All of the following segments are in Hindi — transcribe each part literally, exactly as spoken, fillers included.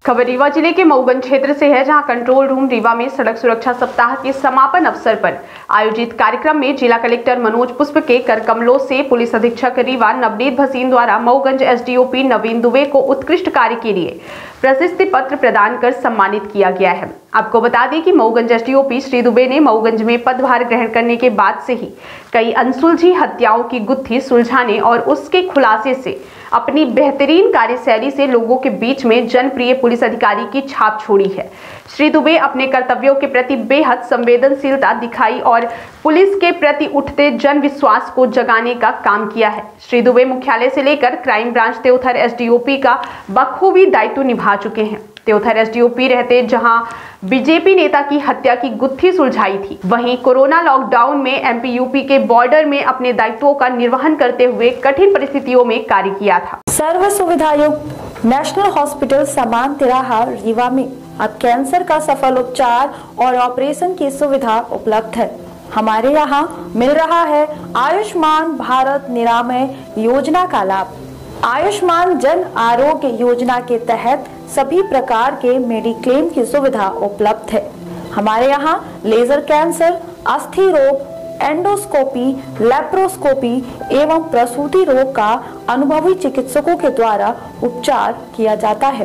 खबर रीवा जिले के मऊगंज क्षेत्र से है, जहां कंट्रोल रूम रीवा में सड़क सुरक्षा सप्ताह के समापन अवसर पर आयोजित कार्यक्रम में जिला कलेक्टर मनोज पुष्प के कर कमलों से पुलिस अधीक्षक रीवा नवनीत भसीन द्वारा मऊगंज एसडीओपी नवीन दुबे को उत्कृष्ट कार्य के लिए प्रशस्ति पत्र प्रदान कर सम्मानित किया गया है। आपको बता दें कि मऊगंज एसडीओपी श्री दुबे ने मऊगंज में पदभार ग्रहण करने के बाद से ही कई अनसुलझी हत्याओं की गुत्थी सुलझाने और उसके खुलासे से अपनी बेहतरीन कार्यशैली से लोगों के बीच में जनप्रिय पुलिस अधिकारी की छाप छोड़ी है। श्री दुबे अपने कर्तव्यों के प्रति बेहद संवेदनशीलता दिखाई और पुलिस के प्रति उठते जन विश्वास को जगाने का काम किया है। श्री दुबे मुख्यालय से लेकर क्राइम ब्रांच त्योथर एसडीओपी का बखूबी दायित्व निभा चुके हैं। त्योथर एसडीओपी रहते जहां बीजेपी नेता की हत्या की गुत्थी सुलझाई थी, वहीं कोरोना लॉकडाउन में एमपी यूपी के बॉर्डर में अपने दायित्वों का निर्वहन करते हुए कठिन परिस्थितियों में कार्य किया था। सर्व सुविधा युक्त नेशनल हॉस्पिटल समान तिराहा रीवा में अब कैंसर का सफल उपचार और ऑपरेशन की सुविधा उपलब्ध है। हमारे यहाँ मिल रहा है आयुष्मान भारत निरामय योजना का लाभ। आयुष्मान जन आरोग्य योजना के तहत सभी प्रकार के मेडिक्लेम की सुविधा उपलब्ध है। हमारे यहाँ लेजर कैंसर, अस्थि रोग, एंडोस्कोपी, लेप्रोस्कोपी एवं प्रसूति रोग का अनुभवी चिकित्सकों के द्वारा उपचार किया जाता है।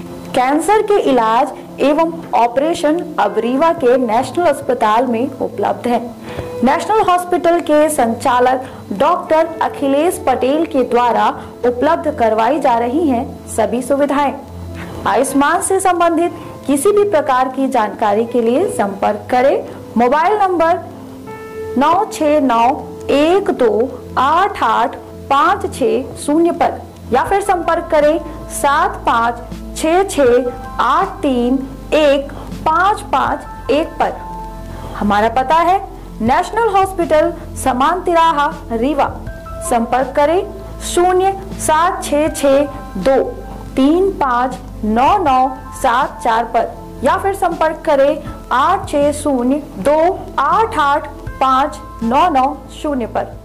कैंसर के इलाज एवं ऑपरेशन अब रीवा के नेशनल अस्पताल में उपलब्ध है। नेशनल हॉस्पिटल के संचालक डॉक्टर अखिलेश पटेल के द्वारा उपलब्ध करवाई जा रही हैं सभी सुविधाएं। आयुष्मान से संबंधित किसी भी प्रकार की जानकारी के लिए संपर्क करें मोबाइल नंबर नौ छः नौ एक दो आठ आठ पाँच छः शून्य पर या फिर संपर्क करें सात पाँच छः छः आठ तीन एक पाँच पाँच एक पर। हमारा पता है नेशनल हॉस्पिटल समान तिराहा रीवा। संपर्क करें शून्य सात छः छः दो तीन पाँच नौ नौ सात चार पर या फिर संपर्क करें आठ छः शून्य दो आठ आठ पाँच नौ नौ शून्य पर।